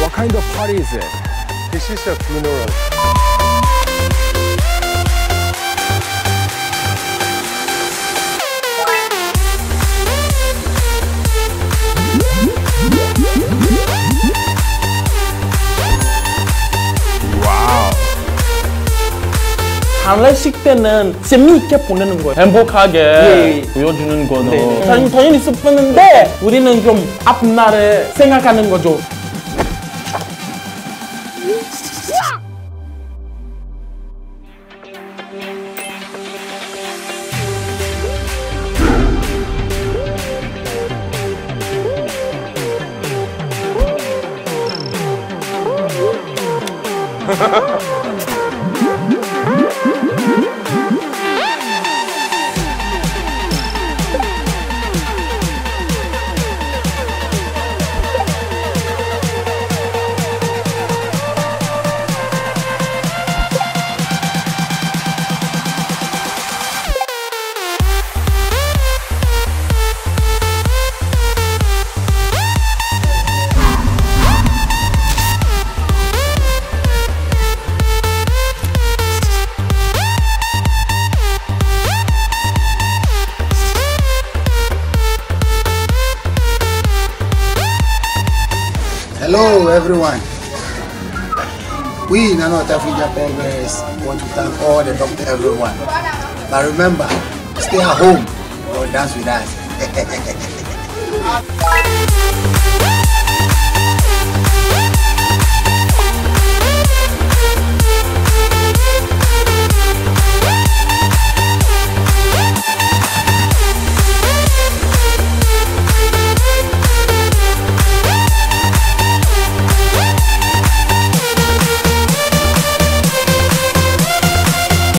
What kind of party is it? This is a funeral. 장례식 때는 재미있게 보내는 거예요. 행복하게 보여주는 거는 당연히 슬프는데 우리는 좀 앞날에 생각하는 거죠. Hello everyone. We in North Africa always want to thank all the doctors, everyone. But remember, stay at home or dance with us.